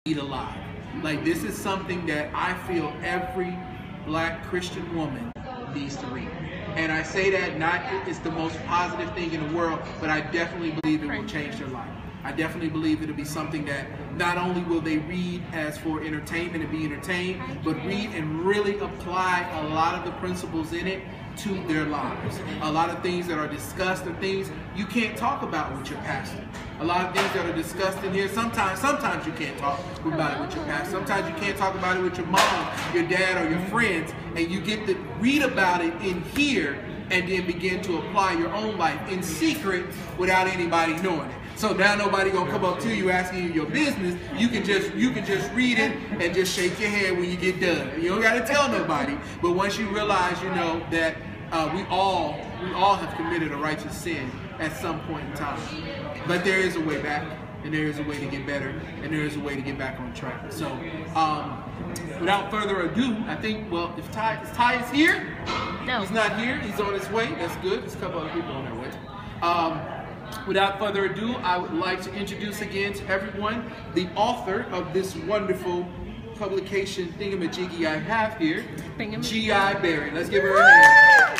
read alive. Like, this is something that I feel every black Christian woman needs to read. And I say that not it's the most positive thing in the world, but I definitely believe it will change their life. I definitely believe it'll be something that not only will they read as for entertainment and be entertained, but read and really apply a lot of the principles in it to their lives. A lot of things that are discussed are things you can't talk about with your pastor. A lot of things that are discussed in here, sometimes you can't talk about it with your pastor. Sometimes you can't talk about it with your mom, your dad, or your friends, and you get to read about it in here and then begin to apply your own life in secret without anybody knowing it. So now nobody gonna come up to you asking you your business. You can just read it and just shake your head when you get done. You don't gotta tell nobody. But once you realize, you know, that we all have committed a righteous sin at some point in time. But there is a way back, and there is a way to get better, and there is a way to get back on track. So without further ado, I think, well, if Ty is here, no. He's not here, he's on his way. That's good. There's a couple other people on their way. Without further ado, I would like to introduce again to everyone the author of this wonderful publication thingamajiggy I have here, G.I. Berry. Let's give her a hand.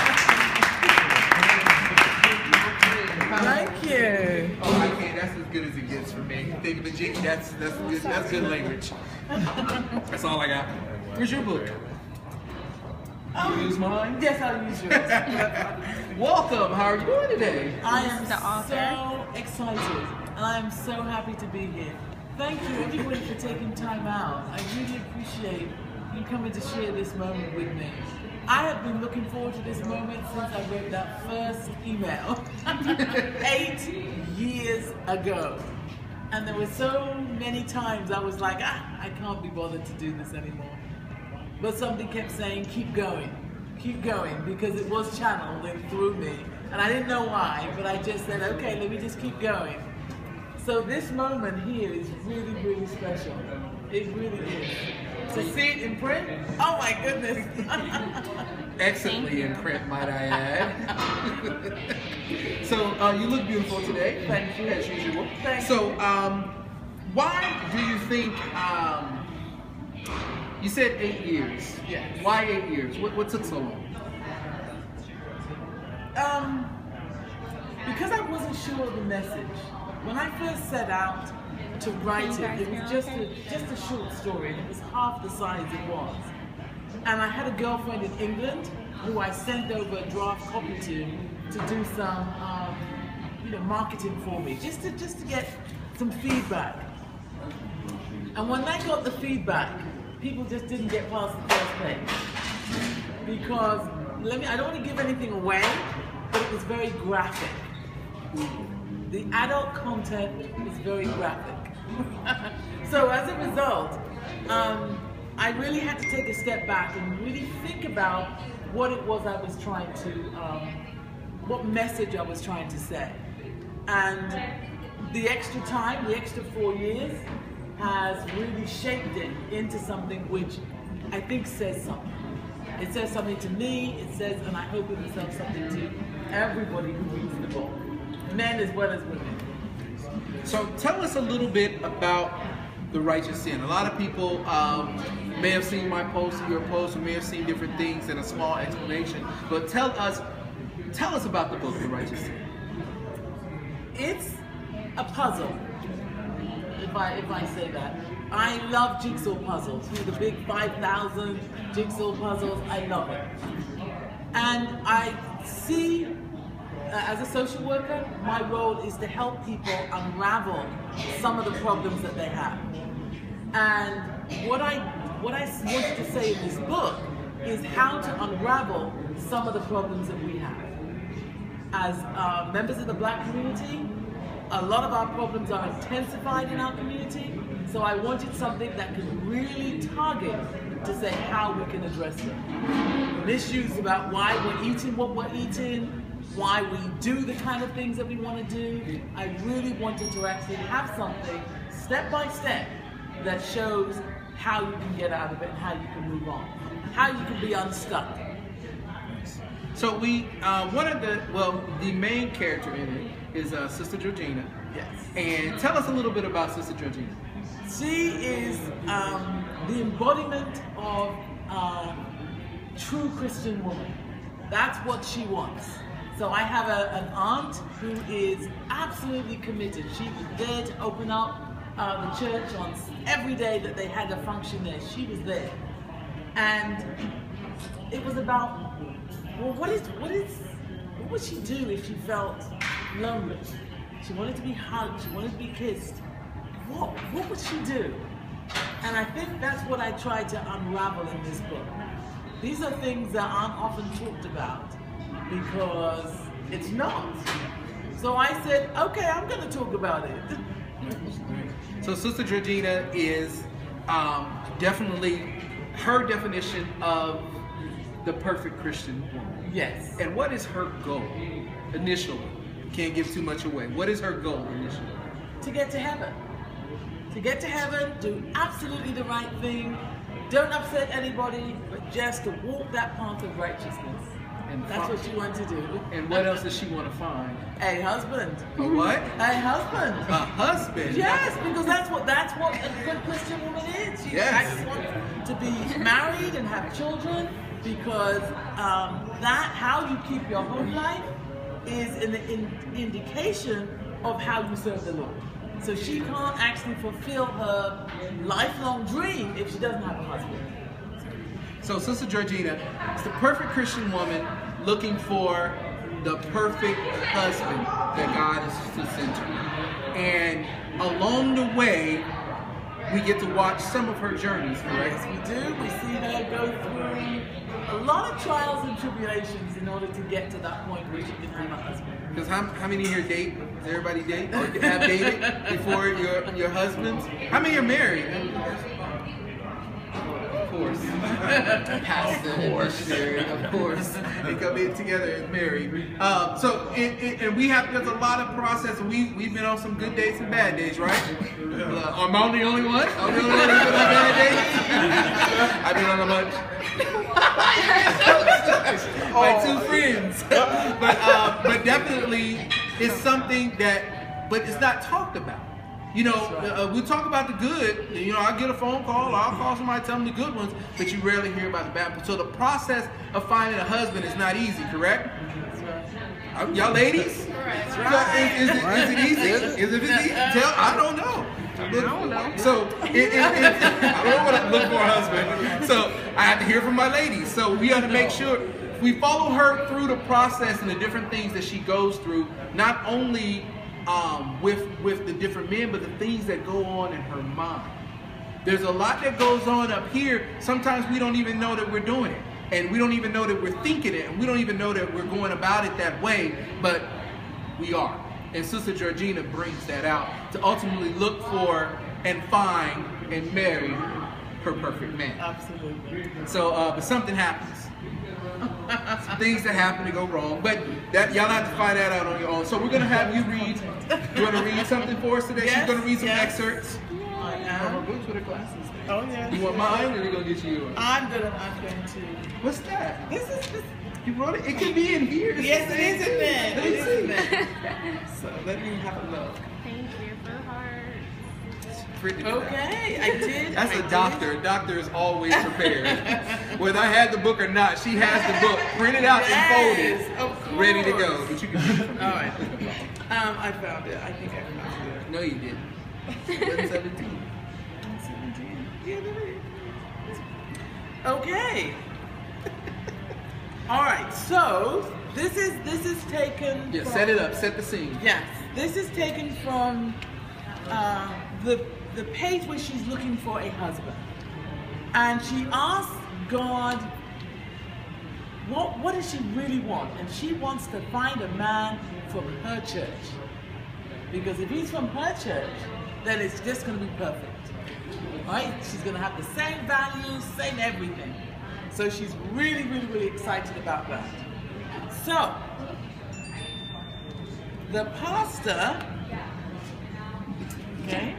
Thank you. Oh, I can't. That's as good as it gets for me. Thingamajiggy, that's good language. That's all I got. Where's your book? You use mine? Yes, I'll use yours. Welcome. How are you doing today? I am so excited, and I am so happy to be here. Thank you, everybody, for taking time out. I really appreciate you coming to share this moment with me. I have been looking forward to this moment since I wrote that first email 8 years ago. And there were so many times I was like, I can't be bothered to do this anymore. But somebody kept saying, keep going, because it was channeled in through me. And I didn't know why, but I just said, okay, let me just keep going. So this moment here is really, really special. It really is. To see it in print, oh my goodness. Excellently in print, might I add. So you look beautiful today. Thank you. As usual. Thank so why do you think, you said 8 years. Yes. Why 8 years? What took so long? Because I wasn't sure of the message. When I first set out to write it, it was just a short story, and it was half the size it was. And I had a girlfriend in England who I sent over a draft copy to do some marketing for me, just to get some feedback. And when I got the feedback, people just didn't get past the first page. Because, I don't want to give anything away, but it was very graphic. The adult content is very graphic. So as a result, I really had to take a step back and really think about what it was I was trying to, what message I was trying to say. And the extra time, the extra 4 years, has really shaped it into something which I think says something. It says something to me, it says, and I hope it will say something to everybody who reads the book, men as well as women. So tell us a little bit about the righteous sin. A lot of people may have seen my post or your post, or may have seen different things in a small explanation, but tell us about the book, The Righteous Sin. It's a puzzle. If I say that. I love jigsaw puzzles. The big 5,000 jigsaw puzzles, I love it. And I see, as a social worker, my role is to help people unravel some of the problems that they have. And what I wanted to say in this book is how to unravel some of the problems that we have. As members of the black community, a lot of our problems are intensified in our community, so I wanted something that could really target to say how we can address them. Issues about why we're eating what we're eating, why we do the kind of things that we want to do. I really wanted to actually have something step by step that shows how you can get out of it and how you can move on, how you can be unstuck. So the main character in it is Sister Georgina. Yes. And tell us a little bit about Sister Georgina. She is the embodiment of a true Christian woman. That's what she wants. So I have an aunt who is absolutely committed. She was there to open up the church on every day that they had a function there. She was there. And it was about, well, what would she do if she felt lonely? She wanted to be hugged, she wanted to be kissed. What would she do? And I think that's what I tried to unravel in this book. These are things that aren't often talked about because it's not. So I said, okay, I'm going to talk about it. So Sister Georgina is definitely her definition of the perfect Christian woman. Yes. And what is her goal initially? Can't give too much away. What is her goal initially? To get to heaven. To get to heaven, do absolutely the right thing. Don't upset anybody, but just to walk that path of righteousness. And that's what she wants to do. And what else does she want to find? A husband. A what? A husband. A husband? Yes, because that's what a good Christian woman is. She just wants to be married and have children, because that how you keep your home life is an indication of how you serve the Lord. So she can't actually fulfill her lifelong dream if she doesn't have a husband. So Sister Georgina is the perfect Christian woman looking for the perfect husband that God is to center. And along the way, we get to watch some of her journeys, correct? Yes, we do. We see her go through a lot of trials and tribulations in order to get to that point where she can have a husband. Because how many here date? Does everybody date? Or have dated before your husbands? How many are married? Of course. Pastor and missionary, of course. They come in together and married. And we have, there's a lot of process. And we've been on some good days and bad days, right? Am I the only one? I'm the only one who's been on bad days? I've been on a bunch. My two friends. But definitely it's something that, but it's not talked about. You know, we'll talk about the good. You know, I'll get a phone call, or I'll call somebody, tell them the good ones, but you rarely hear about the bad. So the process of finding a husband is not easy, correct? Y'all ladies? Right. Is it easy? Is it easy? I don't know. I don't know. So I don't want to look for a husband. So I have to hear from my ladies. So we have to make sure we follow her through the process and the different things that she goes through, not only with the different men, but the things that go on in her mind. There's a lot that goes on up here. Sometimes we don't even know that we're doing it. And we don't even know that we're thinking it. And we don't even know that we're going about it that way. But we are. And Sister Georgina brings that out to ultimately look for and find and marry her perfect man. Absolutely. So, but something happens. Some things that happen to go wrong, but that y'all have to find that out on your own. So we're gonna have you read. You want to read something for us today? Yes, She's gonna read some excerpts I am. from her books with her glasses. Oh yeah. You want mine, or are we gonna get you yours? I'm going to. What's that? This is. You wrote it. It can be in here. Yes, it is in there. Let me It is in see. there. So let me have a look. Thank you for the heart. Okay, I did. That's a a doctor. A doctor is always prepared. Whether I had the book or not, she has the book printed out and folded, ready to go. But you can read it from all right. I found it. I think I found it. No, you didn't. 11:17. Yeah, there it is. Okay. All right. So this is taken. Yeah, from, set it up. Set the scene. Yes, this is taken from the page where she's looking for a husband, and she asks God, what does she really want? And she wants to find a man from her church, because if he's from her church, then it's just going to be perfect, right? She's going to have the same values, same everything. So she's really, really, really excited about that. So the pastor, okay,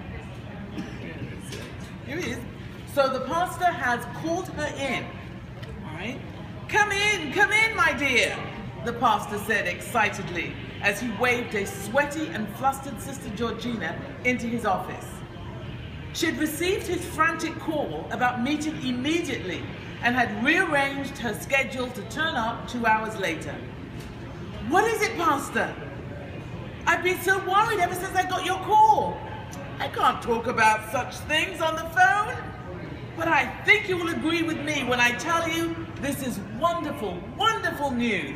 here he is. So the pastor has called her in, all right? Come in, my dear, the pastor said excitedly as he waved a sweaty and flustered Sister Georgina into his office. She had received his frantic call about meeting immediately and had rearranged her schedule to turn up 2 hours later. "What is it, Pastor? I've been so worried ever since I got your call. I can't talk about such things on the phone, but I think you will agree with me when I tell you this is wonderful, wonderful news.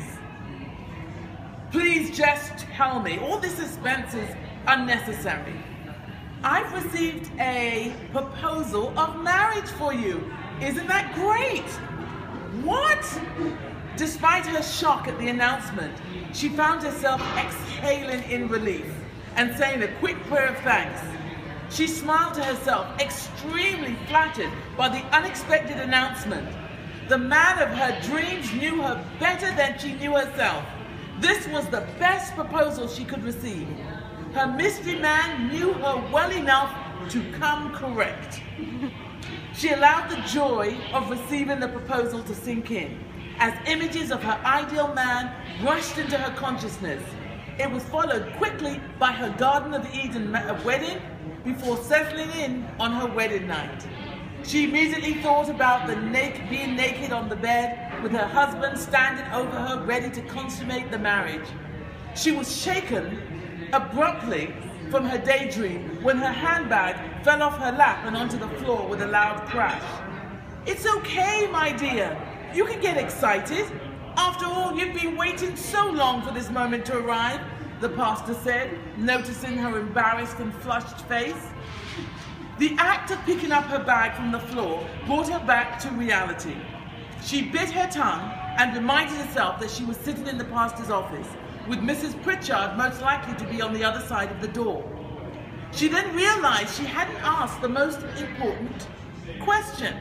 Please just tell me, all this suspense is unnecessary. I've received a proposal of marriage for you. Isn't that great?" "What?" Despite her shock at the announcement, she found herself exhaling in relief and saying a quick prayer of thanks. She smiled to herself, extremely flattered by the unexpected announcement. The man of her dreams knew her better than she knew herself. This was the best proposal she could receive. Her mystery man knew her well enough to come correct. She allowed the joy of receiving the proposal to sink in, as images of her ideal man rushed into her consciousness. It was followed quickly by her Garden of Eden wedding before settling in on her wedding night. She immediately thought about being naked on the bed with her husband standing over her ready to consummate the marriage. She was shaken abruptly from her daydream when her handbag fell off her lap and onto the floor with a loud crash. "It's okay, my dear. You can get excited. After all, you've been waiting so long for this moment to arrive," the pastor said, noticing her embarrassed and flushed face. The act of picking up her bag from the floor brought her back to reality. She bit her tongue and reminded herself that she was sitting in the pastor's office, with Mrs. Pritchard most likely to be on the other side of the door. She then realized she hadn't asked the most important question.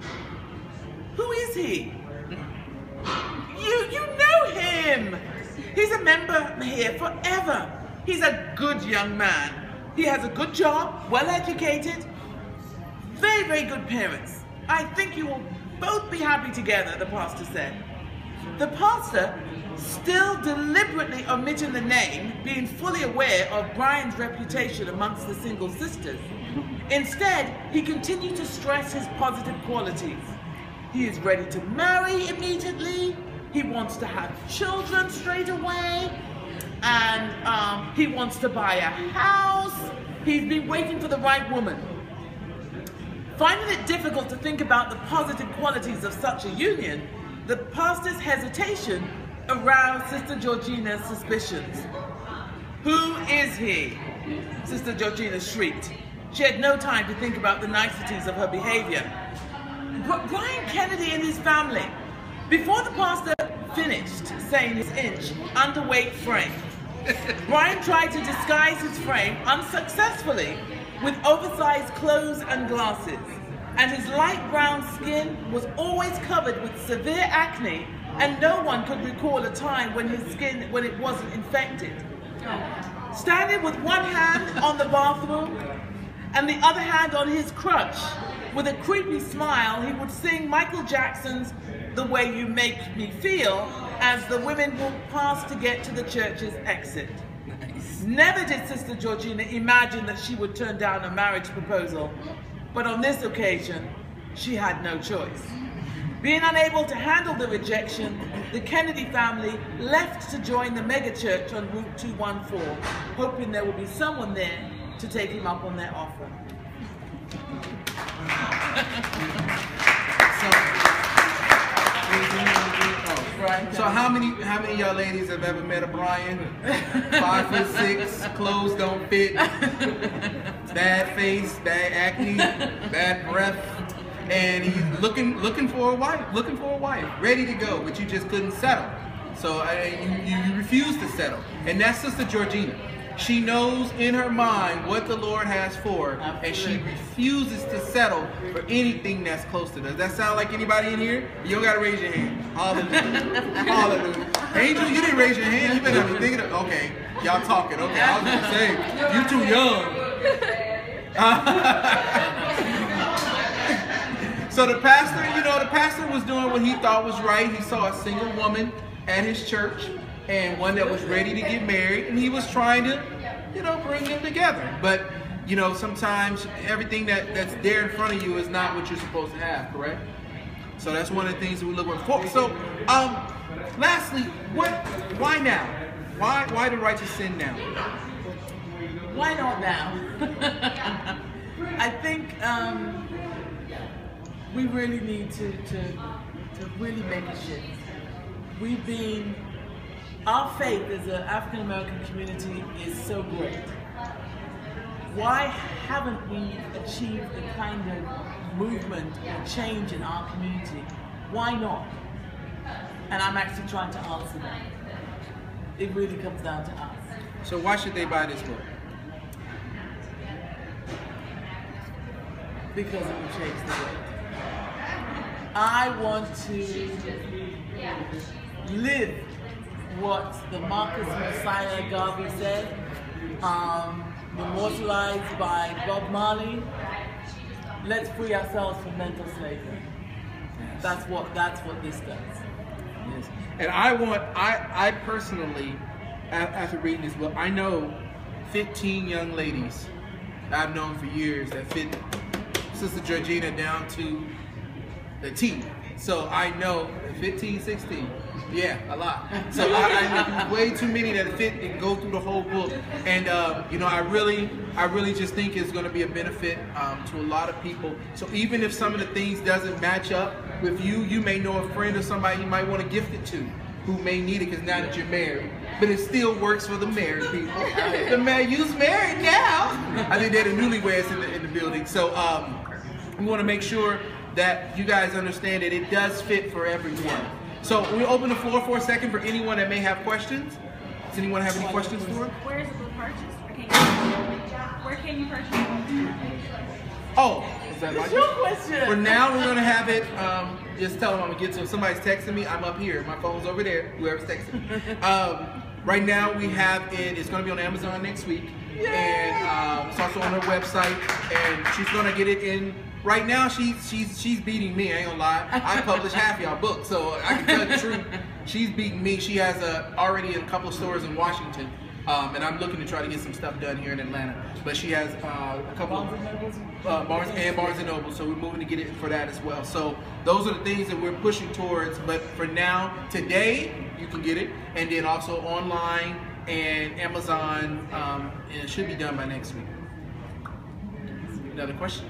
"Who is he?" You know him! He's a member here forever. He's a good young man. He has a good job, well educated, very, very good parents. I think you will both be happy together, the pastor said. The pastor, still deliberately omitting the name, being fully aware of Brian's reputation amongst the single sisters. Instead, he continued to stress his positive qualities. He is ready to marry immediately, he wants to have children straight away, and he wants to buy a house. He's been waiting for the right woman. Finding it difficult to think about the positive qualities of such a union, the pastor's hesitation aroused Sister Georgina's suspicions. "Who is he?" Sister Georgina shrieked. She had no time to think about the niceties of her behavior. "Brian Kennedy and his family." Before the pastor finished saying his inch, underweight frame, Brian tried to disguise his frame unsuccessfully with oversized clothes and glasses, and his light brown skin was always covered with severe acne, and no one could recall a time when it wasn't infected. Standing with one hand on the bathroom and the other hand on his crutch, with a creepy smile, he would sing Michael Jackson's "The Way You Make Me Feel" as the women walked past to get to the church's exit. Nice. Never did Sister Georgina imagine that she would turn down a marriage proposal, but on this occasion, she had no choice. Being unable to handle the rejection, the Kennedy family left to join the megachurch on Route 214, hoping there would be someone there to take him up on their offer. So how many of y'all ladies have ever met a Brian? 5'6", clothes don't fit, bad face, bad acne, bad breath, and he's looking for a wife, ready to go, but you just couldn't settle. So you refused to settle, and that's Sister Georgina. She knows in her mind what the Lord has for her, and she refuses to settle for anything that's close to her. Does that sound like anybody in here? You don't gotta raise your hand. Hallelujah. Hallelujah. Angel, you didn't raise your hand. You better be thinking of, okay, y'all talking. Okay, I was gonna say, you too young. So the pastor was doing what he thought was right. He saw a single woman at his church, and one that was ready to get married, and he was trying to, bring them together. But you know, sometimes everything that's there in front of you is not what you're supposed to have, correct? So that's one of the things that we look for. So, lastly, why now? Why the righteous sin now? Why not now? I think we really need to really make a shift. Our faith as an African American community is so great. Why haven't we achieved the kind of movement or change in our community? Why not? And I'm actually trying to answer that. It really comes down to us. So why should they buy this book? Because it will change the world. I want to live what the Marcus Messiah Garvey said, immortalized by Bob Marley. Let's free ourselves from mental slavery. That's what this does. Yes. And I personally, after reading this book, I know 15 young ladies I've known for years that fit Sister Georgina down to the T. So I know 15, 16. Yeah, a lot. So I know way too many that fit and go through the whole book. And you know, I really just think it's going to be a benefit to a lot of people. So even if some of the things doesn't match up with you, you may know a friend or somebody you might want to gift it to who may need it because now that you're married. But it still works for the married people. The man, you's married now. I think they're the newlyweds in the building. So we want to make sure that you guys understand that it does fit for everyone. So we'll open the floor for a second for anyone that may have questions. Does anyone have any questions for? Where is the book purchased? Where can you purchase it? Oh, is that It's your question. For now, we're going to have it, just tell them I'm going to get to it. Somebody's texting me, I'm up here. My phone's over there, whoever's texting me. Right now, we have it, it's going to be on Amazon next week. Yay! And it's also on her website. And she's going to get it in. Right now, she's beating me, I ain't gonna lie. I published half y'all books, so I can tell the truth. She's beating me. She has already in a couple of stores in Washington. And I'm looking to try to get some stuff done here in Atlanta. But she has a couple of Barnes and Noble, so we're moving to get it for that as well. So those are the things that we're pushing towards. But for now, today, you can get it. And then also online and Amazon, and it should be done by next week. Another question?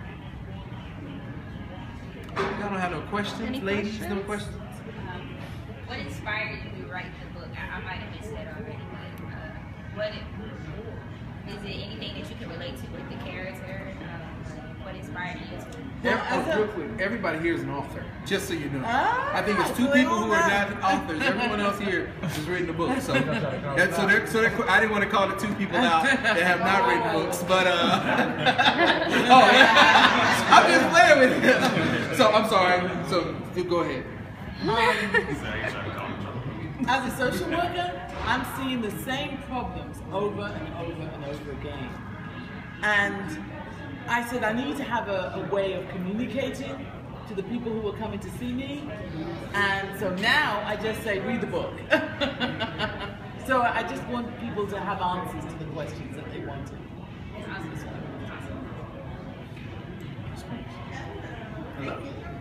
Y'all don't have no questions, ladies? No questions? What inspired you to write the book? I might have missed that already. But is it anything that you can relate to with the character? What inspired you to? Real quick, everybody here is an author, just so you know. I think it's two so people who are that. not authors. Everyone else here has written the book. So, I didn't want to call the two people out that have not written books, but I'm just playing with him. So I'm sorry. So you go ahead. As a social worker, I'm seeing the same problems over and over and over again. And I said I need to have a way of communicating to the people who are coming to see me. And so now I just say, read the book. So I just want people to have answers to the questions that they wanted. Hello.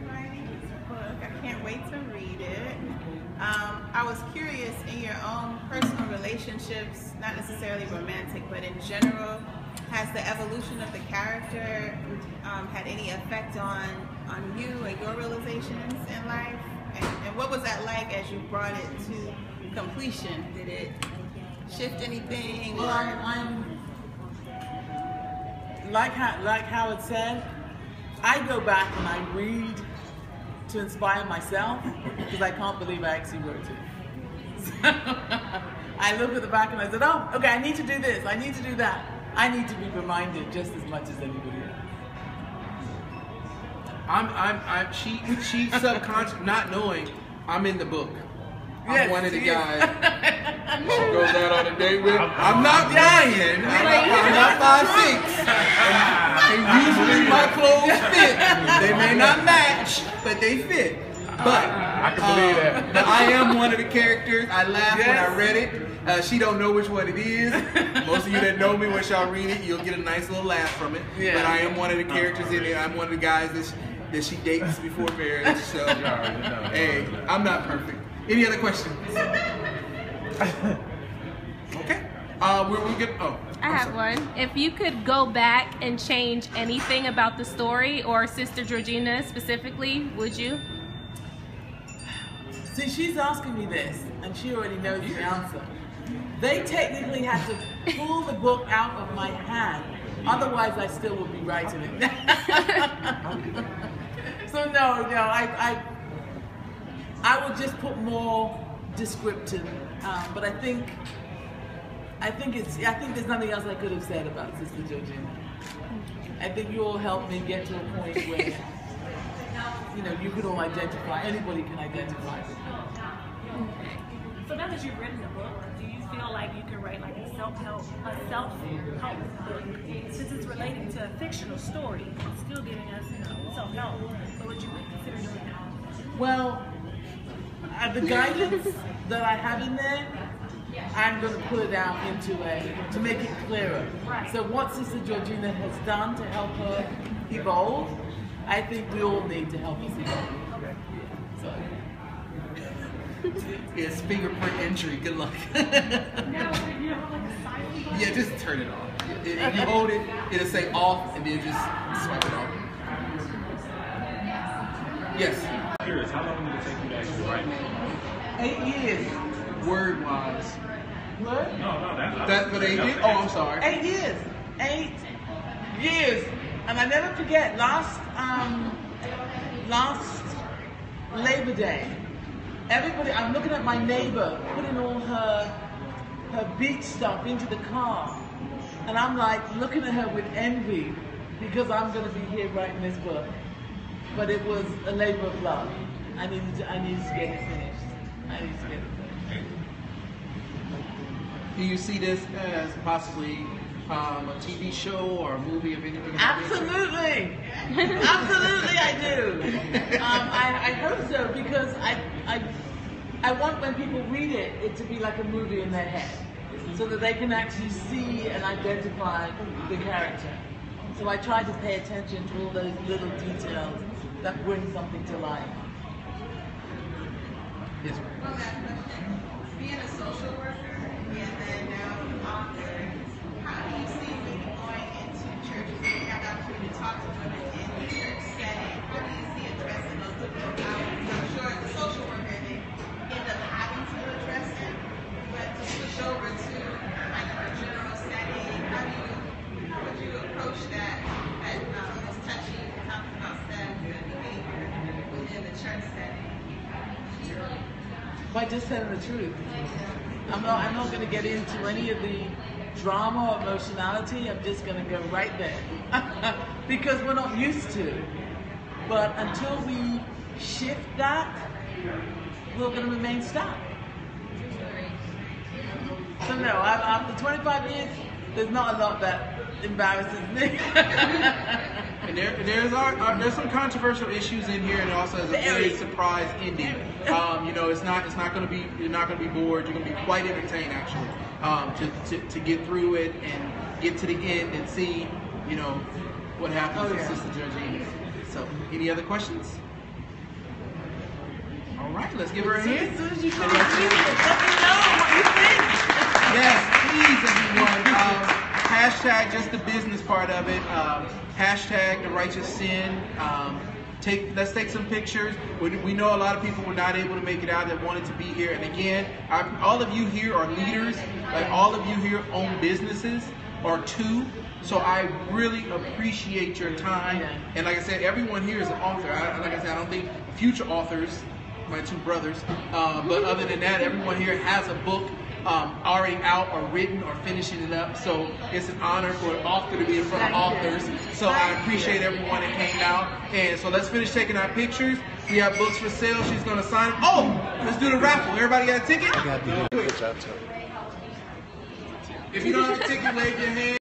I can't wait to read it. I was curious, in your own personal relationships, not necessarily romantic, but in general, has the evolution of the character had any effect on you and your realizations in life? And what was that like as you brought it to completion? Did it shift anything? Well, I'm like Howard said, I go back and I read to inspire myself because I can't believe I actually wrote it. So I look at the back and I said, oh, okay, I need to do this, I need to do that. I need to be reminded just as much as anybody else. She subconscious, not knowing, I'm in the book. I'm Yes, one of the she is. guys she goes out on a date with. I'm not lying. I'm not 5'6". And usually my clothes fit. They may not match, but they fit. But I can believe that. But I am one of the characters. I laughed when I read it. She don't know which one it is. Most of you that know me, once y'all read it, you'll get a nice little laugh from it. Yeah. But I am one of the characters in it. I'm one of the guys that she dates before marriage. So, hey, I'm not perfect. Any other questions? Okay. We're good. Oh, I have one. If you could go back and change anything about the story or Sister Georgina specifically, would you? See, she's asking me this, and she already knows the answer. They technically had to pull the book out of my hand, otherwise I still would be writing it. So no, I would just put more descriptive, but I think there's nothing else I could have said about Sister Georgina. I think you all helped me get to a point where you could all identify. Anybody can identify with her. So now that you've written the book, do you feel like you can write like a self-help book? Since it's relating to a fictional story, it's still giving us self-help. So would you consider doing that? Well, the guidance that I have in there, I'm going to put it out to make it clearer. Right. So what Sister Georgina has done to help her evolve, I think we all need to help us evolve. Okay. So. It's fingerprint entry. Good luck. Yeah, just turn it off. If you hold it, it'll say off, and then just swipe it off. Yes. I'm curious, how long did it take you to actually write? 8 years. Word-wise. What? No, That's what 8 years? Oh, I'm sorry. 8 years. 8 years. And I never forget, last Labor Day, I'm looking at my neighbor putting all her beach stuff into the car. And I'm like looking at her with envy because I'm going to be here writing this book. But it was a labor of love. I needed to get it finished. Do you see this as possibly a TV show or a movie of anything? Absolutely. Absolutely I do. I hope so because I want when people read it to be like a movie in their head so that they can actually see and identify the character. So I try to pay attention to all those little details that bring something to life. Yes. Being a social worker and then now an author, how do you see women going into churches when you have the opportunity to talk to women in the church setting? How do you see addressing those difficult hours? I'm sure as a social worker they end up having to address them, but to switch over to like a general setting, how would you approach that most touchy topic about sex and behavior within the church setting? By just telling the truth. I'm not going to get into any of the drama or emotionality. I'm just going to go right there because we're not used to. But until we shift that, we're going to remain stuck. So no, after 25 years, there's not a lot that embarrasses me. And there's some controversial issues in here, and it also has a very surprise ending. It's not going to be, you're not going to be bored. You're going to be quite entertained actually to get through it and get to the end and see what happens with Sister Georgina. So, any other questions? All right, let's give her a hand. As soon as you finish reading it, let me know what you think. Yes, please, everyone. Hashtag just the business part of it. Hashtag the righteous sin. Let's take some pictures. We know a lot of people were not able to make it out that wanted to be here. And again, all of you here are leaders. Like all of you here own businesses or two. So I really appreciate your time. And like I said, everyone here is an author. Like I said, I don't think future authors, my two brothers, but other than that, everyone here has a book already out or written or finishing it up. So it's an honor for an author to be in front of authors. So I appreciate everyone that came out. And so let's finish taking our pictures. We have books for sale. She's going to sign them. Oh, let's do the raffle. Everybody got a ticket? If you don't have a ticket, wave your hand.